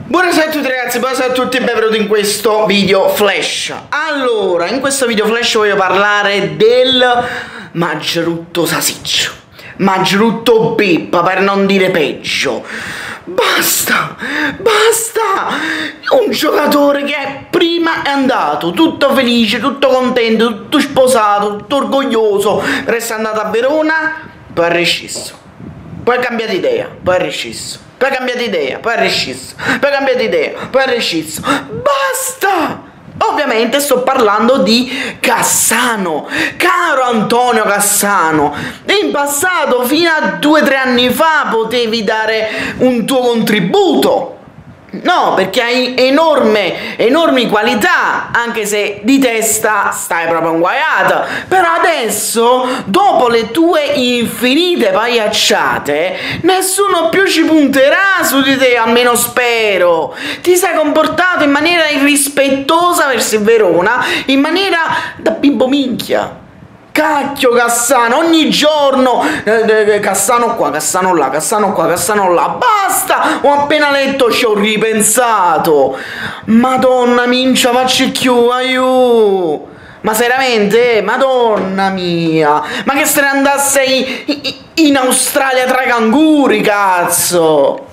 Buonasera a tutti ragazzi, buonasera a tutti e benvenuti in questo video flash. Allora, in questo video flash voglio parlare del Maggerutto Sasiccio, Maggerutto Pippa, per non dire peggio. Basta, basta! Un giocatore che prima è andato tutto felice, tutto contento, tutto sposato, tutto orgoglioso per essere andato a Verona, poi è rescisso. Poi ha cambiato idea, poi è rescisso. Poi ha cambiato idea, poi è rescisso. Poi ha cambiato idea, poi è rescisso. Basta! Ovviamente sto parlando di Cassano, caro Antonio Cassano. In passato, fino a 2 o 3 anni fa, potevi dare un tuo contributo. No, perché hai enormi qualità, anche se di testa stai proprio inguaiata. Però adesso, dopo le tue infinite pagliacciate, nessuno più ci punterà su di te, almeno spero. Ti sei comportato in maniera irrispettosa verso il Verona, in maniera da bimbo minchia. Cacchio Cassano, ogni giorno Cassano qua, Cassano là, Cassano qua, Cassano là. Basta, ho appena letto, ci ho ripensato. Madonna mincia, facci più, aiù. Ma seriamente? Madonna mia. Ma che se ne andasse in Australia tra i canguri, cazzo.